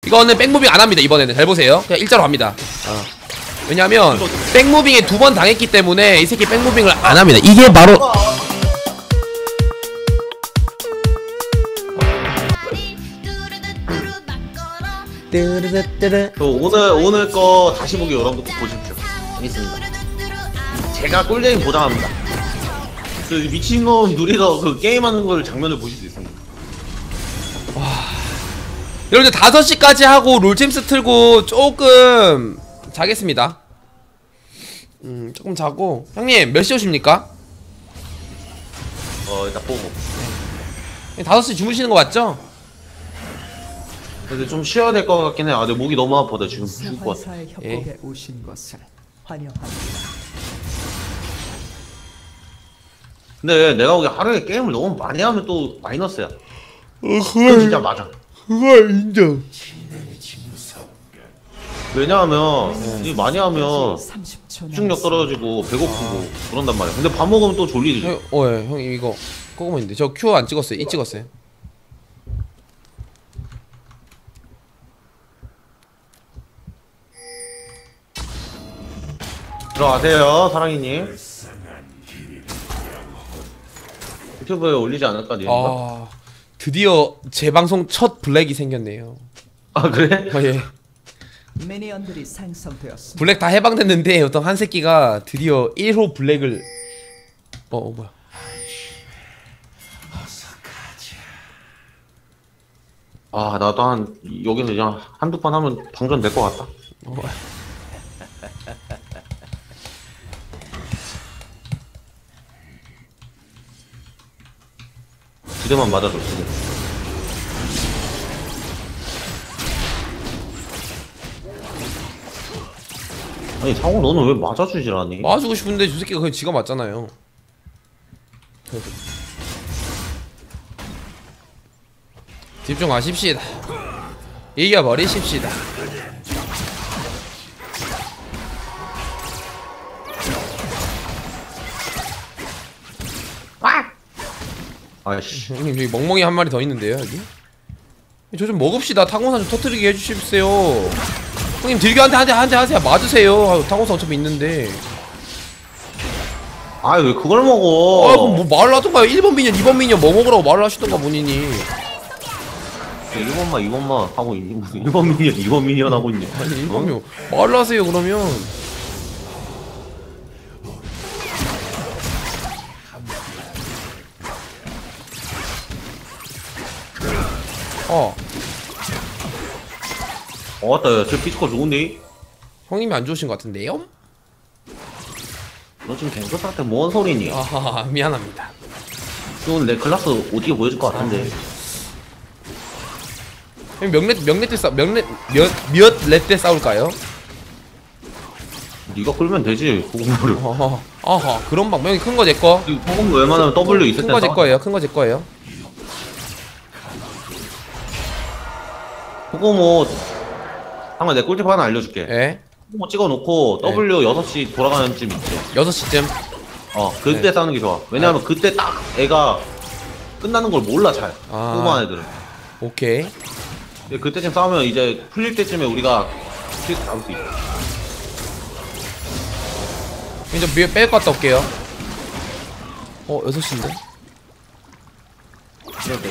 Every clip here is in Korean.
이거는 백무빙 안합니다. 이번에는 잘 보세요. 그냥 일자로 합니다. 왜냐면 백무빙에 2번 당했기 때문에 이 새끼 백무빙을 안합니다. 이게 바로 오늘 거 다시 보기 여러분부터 보십시오. 알겠습니다. 제가 꿀잼 보장합니다. 그 미친놈 누리서 그 게임하는 걸 장면을 보실 수 있습니다. 여러분들 5시까지 하고 롤챔스 틀고 조금 자겠습니다. 조금 자고. 형님 몇 시 오십니까? 일단 보고. 5시 주무시는 거 맞죠? 근데 좀 쉬어야 될 것 같긴 해. 내 목이 너무 아파. 나 지금 죽을 것 같아. 예. 오신 것을 환영합니다. 근데 내가 보기에 하루에 게임을 너무 많이 하면 또 마이너스야. 그건 진짜 맞아. 그걸 인정. 왜냐하면 이 많이 하면 집중력 떨어지고 배고프고 그런단 말이야. 근데 밥 먹으면 또 졸리지. 예, 형 이거 꼬고만 있는데 저 Q 안 찍었어요. 이 찍었어요. 들어가세요, 사랑이님. 유튜브에 올리지 않을까, 니가? 드디어 제 방송 첫 블랙이 생겼네요. 아, 그래? 예. 미니언들이 생성되었습니다. 블랙 다 해방됐는데 어떤 한 새끼가 드디어 1호 블랙을 뭐야? 아, 나도 여기서 그냥 한두 판 하면 방전 될 것 같다. 두 대만 맞아줘, 두 대. 아니, 상호 너는 왜 맞아주질 않니? 맞아주고 싶은데 저 새끼가 그냥 지가 맞잖아요. 집중하십시다. 이겨버리십시다. 아이씨. 형님 여기 멍멍이 한 마리 더 있는데요 여기? 저 좀 먹읍시다. 타공산 좀 터뜨리게 해주십시오. 형님 딜교한테 한 대 하세요. 맞으세요. 타공산 어차피 있는데. 아, 왜 그걸 먹어? 그럼 뭐 말을 하던가요. 1번 미니언 2번 미니언 뭐 먹으라고 말을 하시던가 본인이. 1번만 2번만 하고 있니? 무슨 1번 미니언 2번 미니언 하고 있니? 아니 그럼요. 말을 하세요 그러면. 맞다, 야, 저 피지컬 좋은데? 형님이 안 좋으신 것 같은데요? 너 지금 갱서한테 뭔 소리니? 아하 미안합니다. 너 오늘 내 클라스 어떻게 보여줄 것 같은데? 형 몇 렛 때 싸울까요? 네가 끌면 되지, 고공물을. 아하 그런 방법이 큰 거 제 거. 고공물 웬만하면 W 있을 큰 때 거 제 거예요. 큰 거 제 거예요. 고공모 한번 내 꿀팁 하나 알려줄게. 예. 고공모 찍어놓고 네. W 6시 돌아가는 쯤 있지. 6시쯤. 그때 네. 싸우는 게 좋아. 왜냐면 그때 딱 애가 끝나는 걸 몰라 잘. 고공한 애들은. 오케이. 그때쯤 싸우면 이제 풀릴 때쯤에 우리가 킬 잡을 수 있어. 이제 뺄 것 갔다 올게요. 6시인데? 이렇게.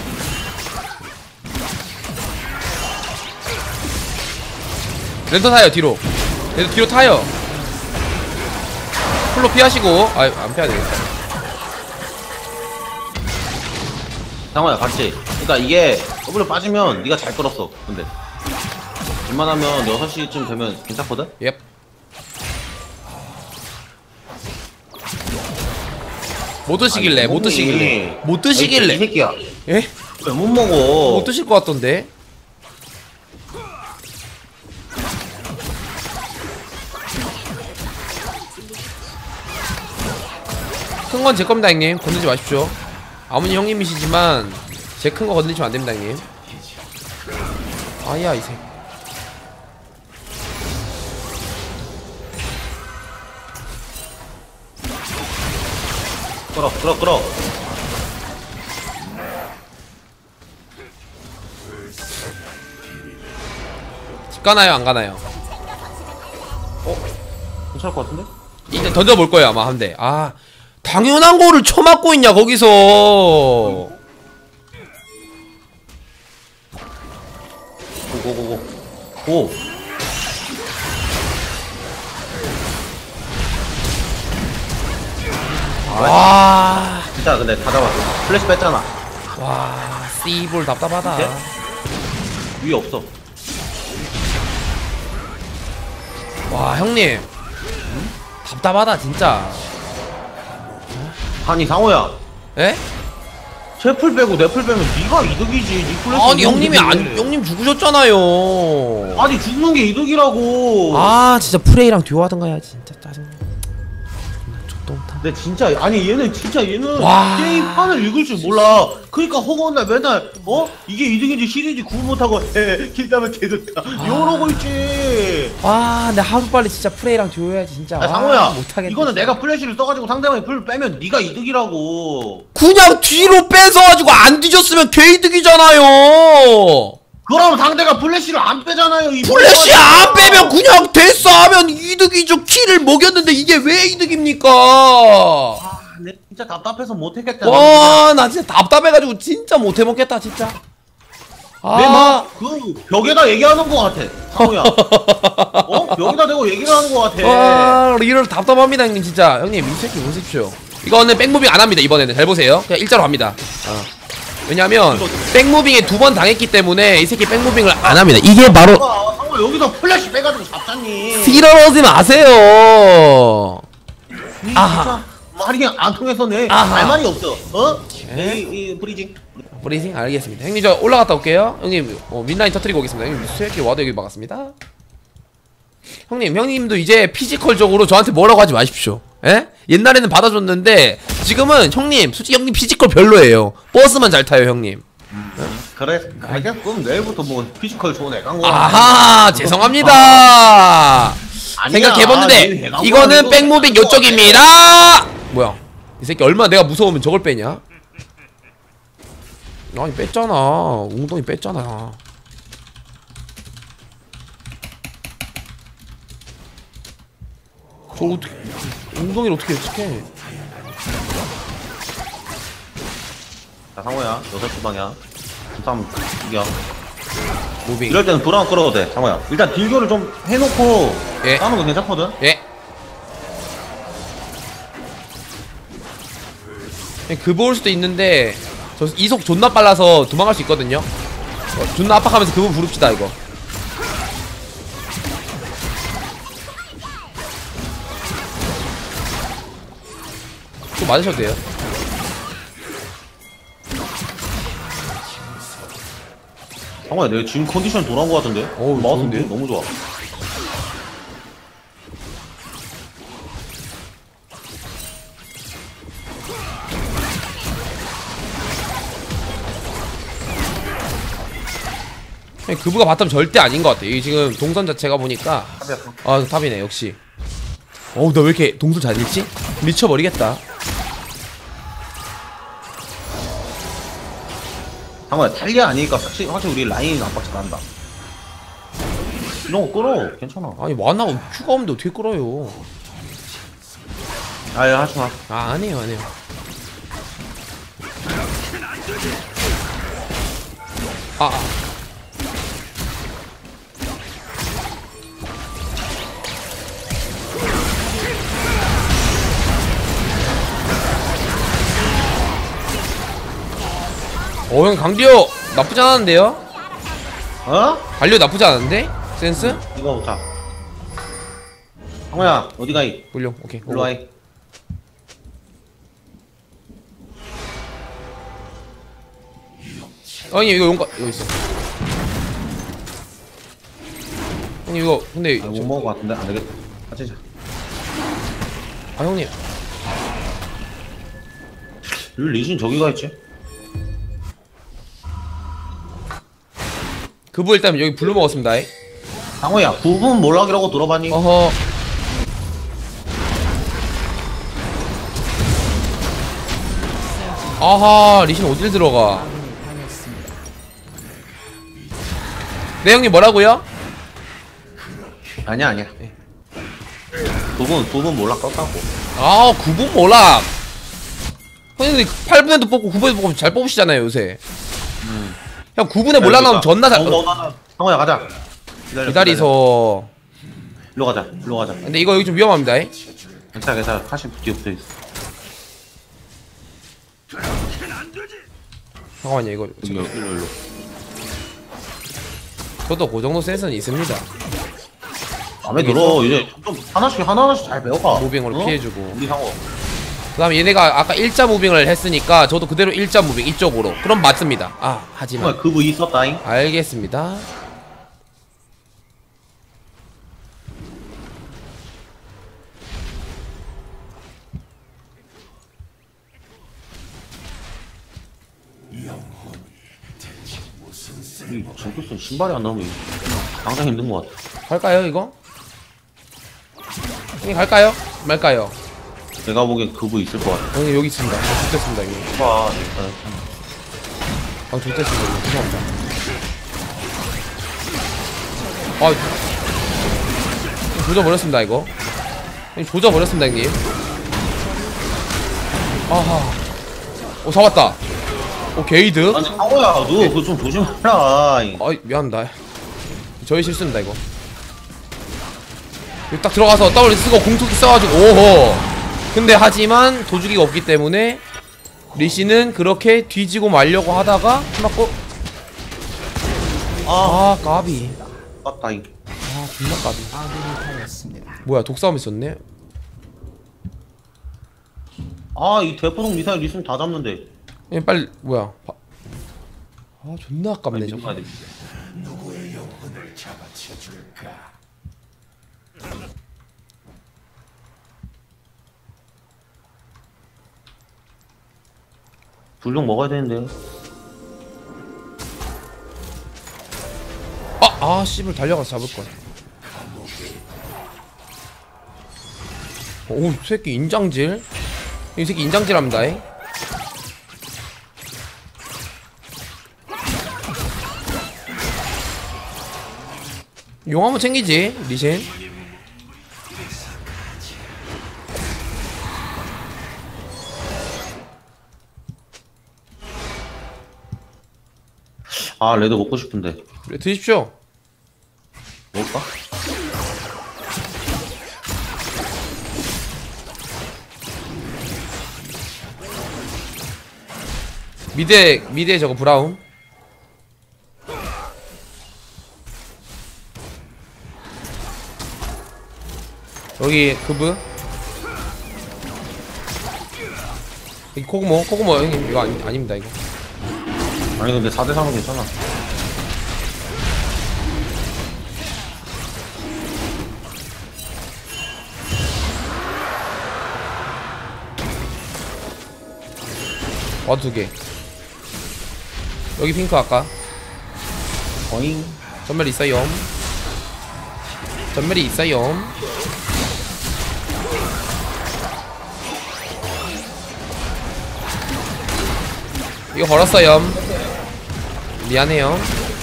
랜턴 타요 뒤로. 얘도 뒤로 타요. 풀로 피하시고. 안 피해야 되겠다. 상호야 봤지? 그러니까 이게 W 빠지면 네가 잘 끌었어. 근데 웬만하면 6시쯤 되면 괜찮거든? 옙. 못 드시길래. 못 드시길래. 못 이 드시길래. 새끼야. 예? 왜 못 먹어? 못 드실 것 같던데. 큰 건 제 겁니다 형님. 건들지 마십시오. 아무리 형님이시지만 제 큰 거 건들리면 안 됩니다 형님. 아야 이 새끼. 끌어. 가나요 안 가나요? 괜찮을 것 같은데? 이제 던져볼 거예요 아마 한 대. 아 당연한 거를 쳐맞고 있냐 거기서. 고고고고 오. 와, 진짜 근데 다 잡았어. 플래시 뺐잖아. 와, 씨볼 답답하다. 네? 위에 없어. 와 형님, 답답하다 진짜. 아니 상호야, 에? 제 풀 빼고 내 풀 빼면 네가 이득이지. 네 플래시. 아니 형님이 안, 형님 죽으셨잖아요. 아니 죽는 게 이득이라고. 아 진짜 프레이랑 듀오 하던가야 진짜 짜증나. 족동타. 근데 진짜 아니 얘는 진짜 얘는 와. 게임 판을 읽을 줄 몰라. 그러니까 허구한 맨날 이게 이득인지 실인지 구분 못하고 길다면 개좋다 이러고 있지. 아, 근데 하루 빨리 진짜 프레이랑 듀오 해야지 진짜. 야 상호야, 못하겠네. 이거는 내가 플래시를 써가지고 상대방이 풀 빼면 네가 이득이라고. 그냥 뒤로 뺏어가지고 안 뒤졌으면 개이득이잖아요. 그럼 상대가 플래시를 안 빼잖아요. 이 플래시 안 빼면 그냥 됐어 하면 이득이죠. 키를 먹였는데 이게 왜 이득입니까? 내 진짜 답답해서 못했겠다. 와, 나 진짜 답답해가지고 진짜 못해먹겠다 진짜. 아, 내막그 벽에다 얘기하는 거 같아 상호야. 벽에다 대고 얘기를 하는 거 같아. 와, 리얼 답답합니다 형님 진짜. 형님 이 새끼 보십시오. 이거는 백무빙 안 합니다 이번에는. 잘 보세요. 그냥 일자로 합니다. 왜냐면 백무빙에 2번 당했기 때문에 이 새끼 백무빙을 안 합니다. 이게 바로 상호 여기서 플래시 빼가지고 잡잖니. 이러지 마세요. 아하. 진짜 말이 안 통해서 내 아하. 할 말이 없어. 이 브리징. 브리징 알겠습니다. 형님 저 올라갔다 올게요. 형님 윈라인 터뜨리고 오겠습니다. 형님 수액기 와도 여기 막았습니다. 형님도 이제 피지컬적으로 저한테 뭐라고 하지 마십시오. 예? 옛날에는 받아줬는데 지금은 형님 솔직히 형님 피지컬 별로예요. 버스만 잘 타요 형님. 그래 알겠어. 그럼 내일부터 뭐 피지컬 좋은 애간 거. 아하 죄송합니다. 생각해봤는데 이거는 백무빙 요쪽입니다. 뭐야 이 새끼 얼마나 내가 무서우면 저걸 빼냐? 아니 뺐잖아. 웅덩이 뺐잖아. 저 어떻게 웅덩이를 어떻게 예측해? 자 상호야 6시 방향. 싸움 이겨. 무빙. 이럴 때는 브라운 끌어도 돼 상호야. 일단 딜교를 좀 해놓고 예. 싸우는 거 괜찮거든. 예. 그볼 수도 있는데 저 이속 존나 빨라서 도망갈 수 있거든요. 존나 압박하면서 그분 부릅시다 이거. 또 맞으셔도 돼요. 상호야 내가 지금 컨디션 돌아온 거 같은데. 어우, 마우스 좋은데요? 너무 좋아. 그부가 바텀 절대 아닌 것 같아. 이게 지금 동선 자체가 보니까 아 탑이네 역시. 어우 나 왜 이렇게 동선 잘 읽지? 미쳐버리겠다. 상호야 탈리아 아니니까 확실히 우리 라인 압박 잘한다. 이런 거 끌어 괜찮아. 아니 만나고 큐가 없는데 어떻게 끌어요? 아예 하지마. 아 안해요 안해요. 형 강디오 나쁘지 않았는데요? 갈리오 나쁘지 않은데? 센스? 이거 보자. 상호야 어디 가이? 물룡 오케이 일로 와이. 형님 이거 용가 여기 있어. 형님 이거 근데 아, 못 먹을 것 같은데 안 되겠다. 같이 자. 아 형님 리신 저기가 있지? 그부 일단 여기 블루 먹었습니다. 상호야 부분 몰락이라고 들어봤니? 어허. 아하 리신 어딜 들어가? 네 형님 뭐라고요? 아니야 아니야. 두분 몰라 껐다고. 아 9분 몰락. 형님 8분에도 뽑고 9분에도 뽑고 잘 뽑으시잖아요 요새. 형 9분에 몰락 나오면 존나 잘. 상호야 가자. 기다리서. 일로 가자. 일로 가자. 근데 이거 여기 좀 위험합니다. 괜찮아 괜찮아. 카시 뒤에 붙어 있어. 잠깐만요 이거. 일로. 저도 그 정도 센스는 있습니다. 마음에 들어. 이제 좀 하나씩 잘 배워가. 무빙으로 피해주고. 우리 상호. 그 다음에 얘네가 아까 일자 무빙을 했으니까 저도 그대로 일자 무빙 이쪽으로. 그럼 맞습니다. 아 하지만 정말 그부 있었다잉. 알겠습니다. 이 정크슨 신발이 안 나오면 당장 힘든 것 같아. 갈까요 이거? 형님 갈까요? 말까요? 내가 보기엔 그부 있을 것 같아. 형님 여기 있습니다. 좋겠습니다 이거. 와, 아 좋겠습니다 이거. 죄송합니다. 아 조져버렸습니다 이거. 형님 조져버렸습니다 형님. 아하. 오 잡았다. 오 게이드. 아니 상호야, 너 그거 좀 조심해라. 아이 미안합니다. 저희 실수입니다 이거. 여기 딱 들어가서 W 쓰고 공투기 써가지고 오호. 근데 하지만 도주기가 없기 때문에 리시는 그렇게 뒤지고 말려고 하다가 맞고 아 까비. 맞다잉. 아 존나 까비. 아군이 당했습니다. 뭐야 독싸움 있었네. 아, 이 대포동 미사일 리슨 다 잡는데. 얘 빨리 뭐야. 아 존나 아깝네 저거. 가야 돼. 불룡 먹어야 되는데. 아 씨발 달려가서 잡을걸. 오 새끼 인장질. 이 새끼 인장질합니다. 용 한번 챙기지 리신. 아, 레드 먹고 싶은데. 그래 드십시오. 먹을까? 미드에 저거 브라운. 여기 그브. 여기 코그모 형님 이거 아닙니다 이거. 아니 근데 4대 3은 괜찮아. 와드 2개. 여기 핑크 아까 어잉. 전멸 있어요. 전멸이 있어요. 이거 걸었어요. 미안해요.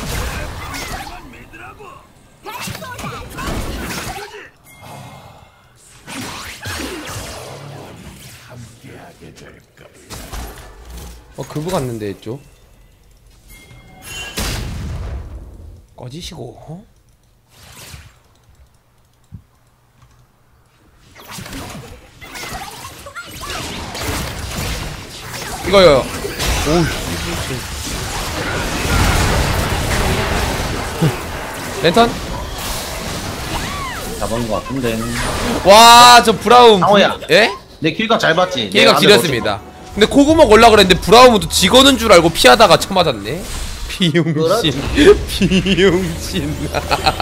그부 갔는데 이쪽 꺼지시고. 어? 이거요. 오우. 랜턴? 잡은 것 같은데. 와, 저 브라움. 상호야. 예? 내 킬각 잘 봤지? 얘가 길었습니다. 근데 코그모 걸라 그랬는데 브라움은 또 직원인 줄 알고 피하다가 쳐맞았네. 비용신. 비용신.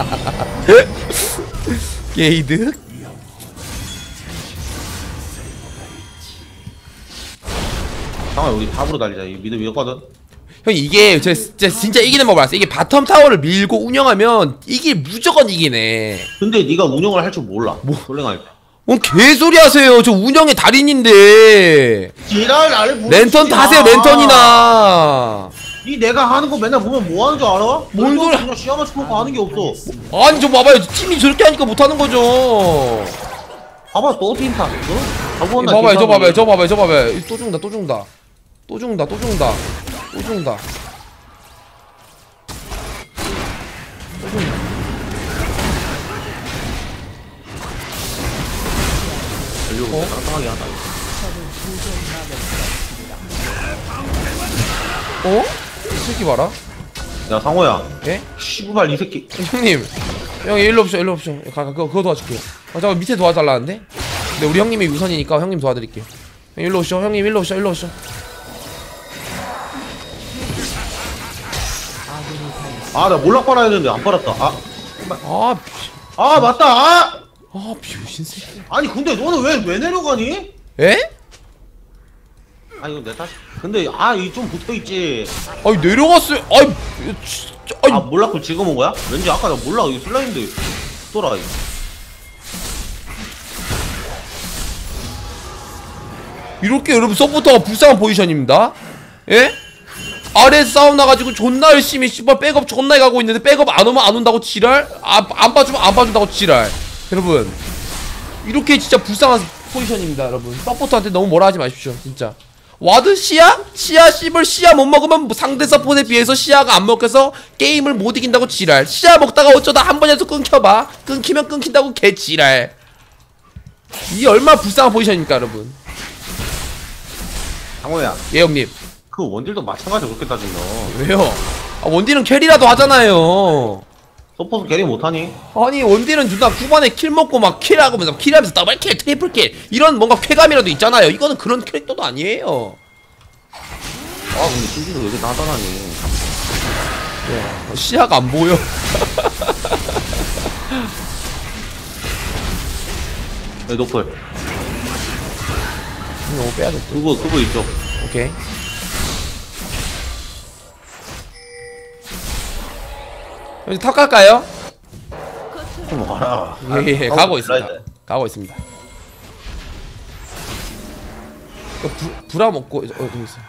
게이드? 상호야, 우리 탑으로 달리자. 이 미드 위였거든. 형 이게 진짜 이기는 법 알았어. 이게 바텀 타워를 밀고 운영하면 이게 무조건 이기네. 근데 네가 운영을 할 줄 몰라. 솔랭할 때. 뭔 개소리 하세요. 저 운영의 달인인데. 지랄 나를 부르지 랜턴 타세요. 랜턴이나. 이 내가 하는 거 맨날 보면 뭐 하는 줄 알아? 뭔 너도 소리야? 그냥 시야 맞춰놓고 하는 게 없어. 아니 저 봐봐요 팀이 저렇게 하니까 못하는 거죠. 봐봐 또 팀 타. 이 봐봐요 저 봐봐요 저 봐봐요 저 봐봐요 또 죽는다 또 죽는다 또 죽는다 또 죽는다 또 죽는다 또 죽는다. 어? 깜깜하게 하다. 어? 이 새끼 봐라. 야 상호야. 예? 씨발 이 새끼. 형님 형님 일로 오십시오 일로 오십시오. 그거 도와줄게요. 아 잠깐 밑에 도와달라는데? 근데 우리 형님이 우선이니까 형님 도와드릴게요. 형 일로 오시죠 형님 일로 오시죠 일로 오시죠. 아 나 몰락 빨아야 되는데 안 빨았다. 아 맞다. 아 비우신 새끼. 아니 근데 너는 왜 내려가니? 에? 아 이거 내 탓. 근데 이 좀 붙어있지. 아니 내려갔어요. 아이 진짜 아니 몰락을 지금 온 거야? 왠지 아까 나 몰락 이거 슬라임인데 또라 이거. 이렇게 여러분 서포터가 불쌍한 포지션입니다. 예? 아래 싸움 나가지고 존나 열심히 씨발 백업 존나 가고 있는데 백업 안 오면 안 온다고 지랄? 안 봐주면 안 봐준다고 지랄. 여러분 이렇게 진짜 불쌍한 포지션입니다. 여러분 서포터한테 너무 뭐라 하지 마십시오 진짜. 와드 시야? 시야 씨발 시야 못 먹으면 뭐 상대 서폿에 비해서 시야가 안 먹혀서 게임을 못 이긴다고 지랄. 시야 먹다가 어쩌다 한 번이라도 끊겨봐. 끊기면 끊긴다고 개 지랄. 이게 얼마나 불쌍한 포지션입니까 여러분. 상호야. 예 형님. 그 원딜도 마찬가지로 그렇게 따지면 왜요? 원딜은 캐리라도 하잖아요. 서포트 캐리 못하니? 아니 원딜은 누나 후반에 킬 먹고 막 킬하면서 킬하면서 더블킬 트리플킬 이런 뭔가 쾌감이라도 있잖아요. 이거는 그런 캐릭터도 아니에요. 근데 신지도 왜 이렇게 나타나니? 시야가 안 보여. 네, 노플. 너무 빼야겠다. 그거 있죠. 오케이. 이제 탑 갈까요? 좀 와라. 예, 가고 있습니다. 가고 있습니다. 불화 먹고 어디 있어?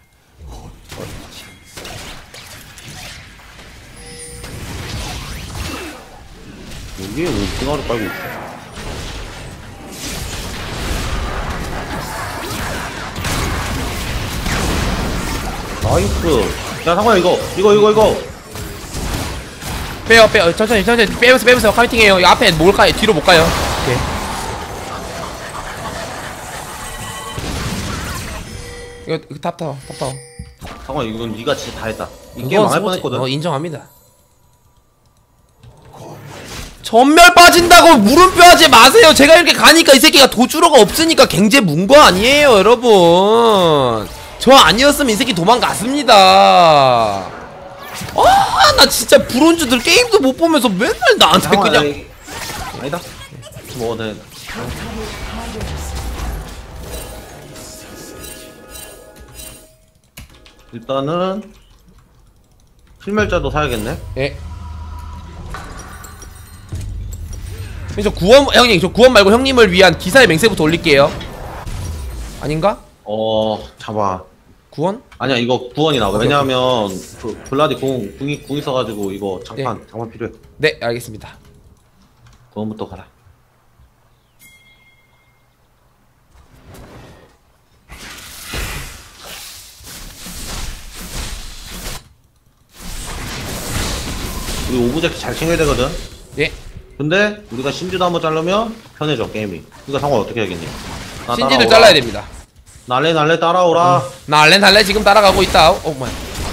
여기에 왜 빙하를 깔고 있어? 나이스. 야 상호야 이거. 빼요 천천히 빼면서 파이팅해요. 이 앞에 뭘 가요? 뒤로 못 가요. 오케이. 이거 탑 타워. 상호야 이건 네가 진짜 다 했다. 이 게임 망할 뻔했거든. 인정합니다. 전멸 빠진다고 물음표 하지 마세요. 제가 이렇게 가니까 이 새끼가 도주로가 없으니까 갱제 문 거 아니에요 여러분. 저 아니었으면 이 새끼 도망갔습니다. 나 진짜 브론즈들 게임도 못 보면서 맨날 나한테 그냥. 아니다. 뭐 네. 일단은 필멸자도 사야겠네. 예. 저 구원 형님 저 구원 말고 형님을 위한 기사의 맹세부터 올릴게요. 아닌가? 잡아. 구원? 아니야 이거 구원이 나와. 왜냐하면 그 블라디 궁 있어가지고 이거 장판 필요해. 네 알겠습니다. 구원부터 가라. 우리 오브젝트 잘 챙겨야 되거든. 예. 근데 우리가 신지도 한번 자르면 편해져 게임이. 그러니까 상관 어떻게 해야겠니? 신지를 잘라야 됩니다. 날래 따라오라. 날래 지금 따라가고 있다. 뭐야.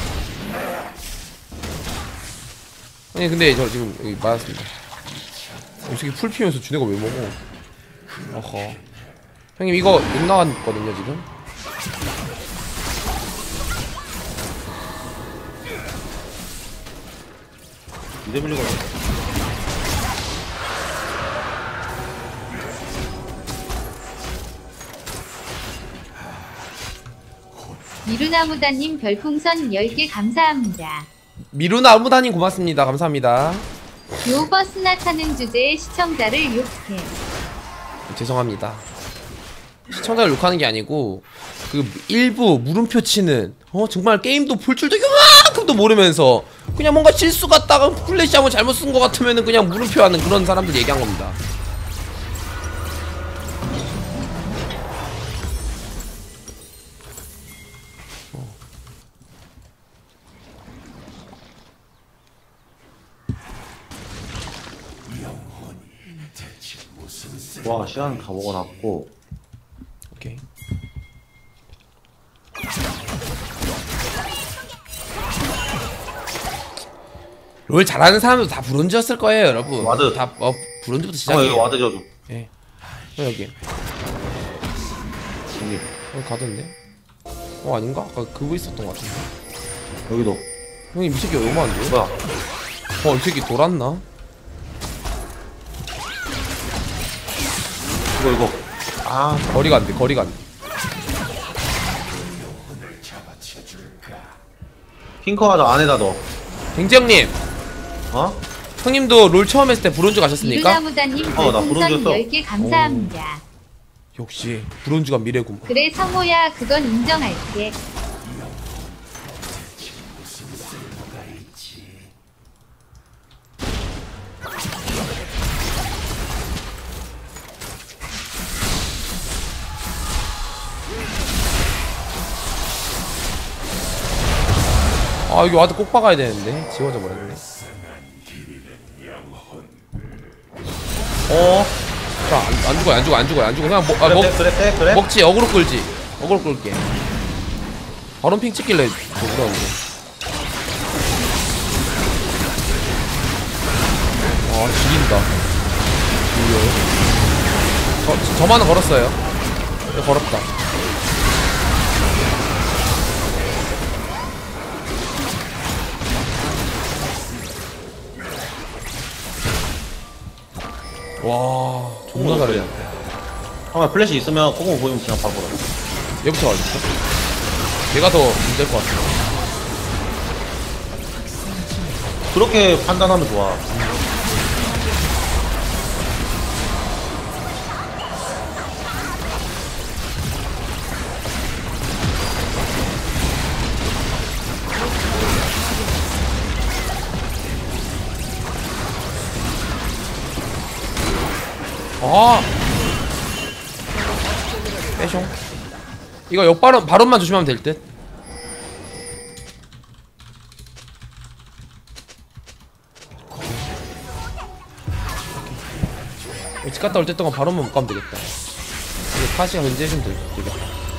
아니 근데 저 지금 여기 맞았습니다. 이 새끼 풀 피면서 주네가 왜 먹어? 어허. 형님 이거 욕 나왔거든요 지금. 이대 밀리고. 미루나무다님 별풍선 10개 감사합니다. 미루나무다님 고맙습니다. 감사합니다. 요버스나 타는 주제의 시청자를 욕해. 죄송합니다. 시청자를 욕하는 게 아니고 그 일부 물음표 치는 정말 게임도 볼 줄도 이만큼도 모르면서 그냥 뭔가 실수 같다가 플래시 한번 잘못 쓴 것 같으면은 그냥 물음표하는 그런 사람들 얘기한 겁니다. 와 시간 다 먹어놨고. 오케이. 롤 잘하는 사람도 다 브론즈였을 거예요, 여러분. 와드. 다 브론즈부터 여기 시작이에요. 와드 줘줘. 예. 여기. 여기 가던데? 아닌가? 아까 그거 있었던 것 같은데. 여기도. 형님 이 새끼 너무한데? 뭐야? 이 새끼 돌았나? 이거. 아 거리가 안 돼, 거리가 안 돼. 핑크화자 안에다 넣어. 갱지 형님, 어? 형님도 롤 처음 했을 때 브론즈 가셨습니까? 이루나무다님 나 별풍선 브론즈였어. 10개 감사합니다. 역시 브론즈가 미래구만. 그래 성호야 그건 인정할게. 아 여기 와드 꼭 박아야 되는데 지워져 버렸네. 자, 안 죽어요, 안 죽어, 안 죽어요, 안 죽어. 그냥 그래. 먹지. 어그로 끌지. 어그로 끌게. 바론 핑 찍길래 그러는데. 아 지린다. 저만은 걸었어요. 네, 걸었다. 와 존나 잘해. 형아 플래시 있으면 코공 보이면 그냥 바로 걸어. 얘부터 가줄까? 얘가 더 문제일 것 같아. 그렇게 판단하면 좋아. 아 빼숑. 이거 역발언 발언만 조심하면 될 듯. 집 갔다 올 때 동안 발언만 못 가면 되겠다. 이거 카시가 견제해주면 되겠다.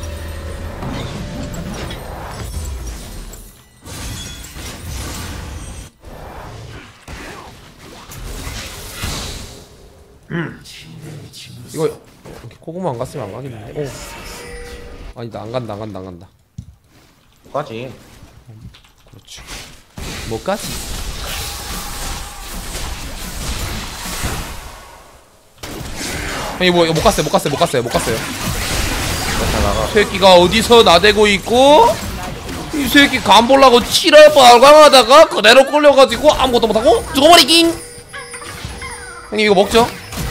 이거 이렇게 코고모 안 갔으면 안 가겠는데. 오. 아니다 안 간다 안 간다 안 간다. 까지. 그렇지. 못 가지. 이거 못 갔어요 못 갔어요 못 갔어요 못 갔어요. 새끼가 어디서 나대고 있고 이 새끼 간 보려고 7월 발광하다가 그대로 끌려가지고 아무것도 못하고 죽어버리긴. 형님 이거 먹죠?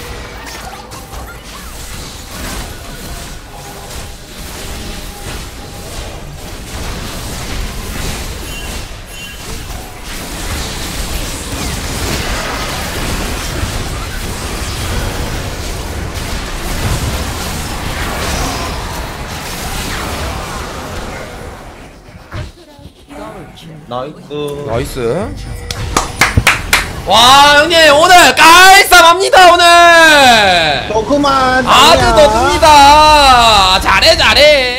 나이스. 나이스. 와 형님 오늘 깔쌈합니다 오늘. 너 그만. 아주 좋습니다. 잘해 잘해.